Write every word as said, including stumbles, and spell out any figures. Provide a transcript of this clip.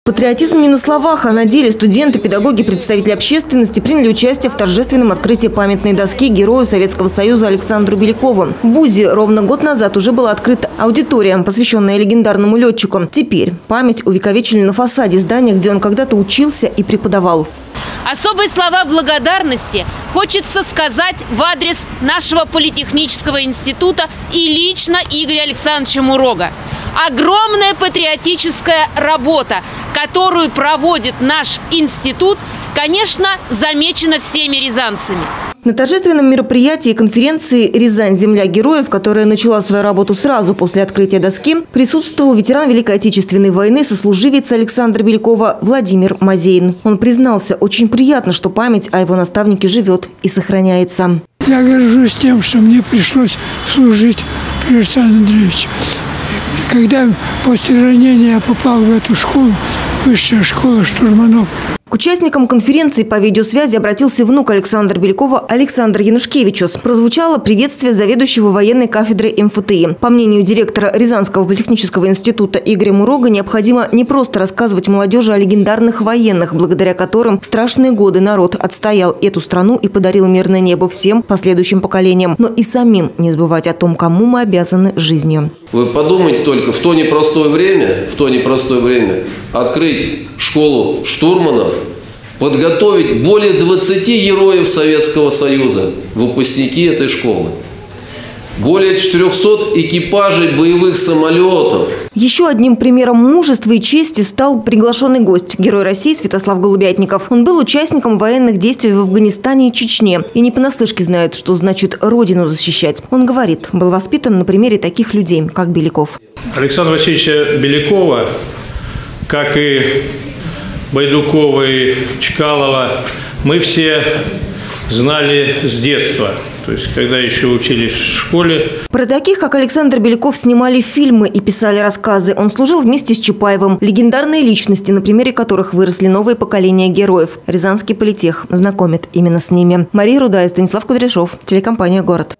Патриотизм не на словах, а на деле. Студенты, педагоги, представители общественности приняли участие в торжественном открытии памятной доски герою Советского Союза Александру Белякову. В вузе ровно год назад уже была открыта аудитория, посвященная легендарному летчику. Теперь память увековечили на фасаде здания, где он когда-то учился и преподавал. Особые слова благодарности хочется сказать в адрес нашего политехнического института и лично Игоря Александровича Мурога. Огромная патриотическая работа, которую проводит наш институт, конечно, замечена всеми рязанцами. На торжественном мероприятии конференции «Рязань. Земля героев», которая начала свою работу сразу после открытия доски, присутствовал ветеран Великой Отечественной войны, сослуживец Александра Белякова Владимир Мазейн. Он признался, очень приятно, что память о его наставнике живет и сохраняется. Я горжусь тем, что мне пришлось служить при Александре Андреевиче. Когда после ранения я попал в эту школу, высшая школа штурманов. К участникам конференции по видеосвязи обратился внук Александра Белякова Александр Янушкевичус. Прозвучало приветствие заведующего военной кафедры эм эф тэ и. По мнению директора Рязанского политехнического института Игоря Мурога, необходимо не просто рассказывать молодежи о легендарных военных, благодаря которым в страшные годы народ отстоял эту страну и подарил мирное небо всем последующим поколениям, но и самим не забывать о том, кому мы обязаны жизнью. Вы подумайте только, в то непростое время, в то непростое время открыть школу штурманов, подготовить более двадцати героев Советского Союза, выпускники этой школы. Более четырёхсот экипажей боевых самолетов. Еще одним примером мужества и чести стал приглашенный гость – герой России Святослав Голубятников. Он был участником военных действий в Афганистане и Чечне и не понаслышке знает, что значит родину защищать. Он говорит, был воспитан на примере таких людей, как Беляков. Александра Васильевича Белякова, как и Байдукова и Чкалова, мы все знали с детства. То есть, когда еще учились в школе. Про таких, как Александр Беляков, снимали фильмы и писали рассказы. Он служил вместе с Чапаевым. Легендарные личности, на примере которых выросли новые поколения героев. Рязанский политех знакомит именно с ними. Мария Рудая, Станислав Кудряшов, телекомпания «Город».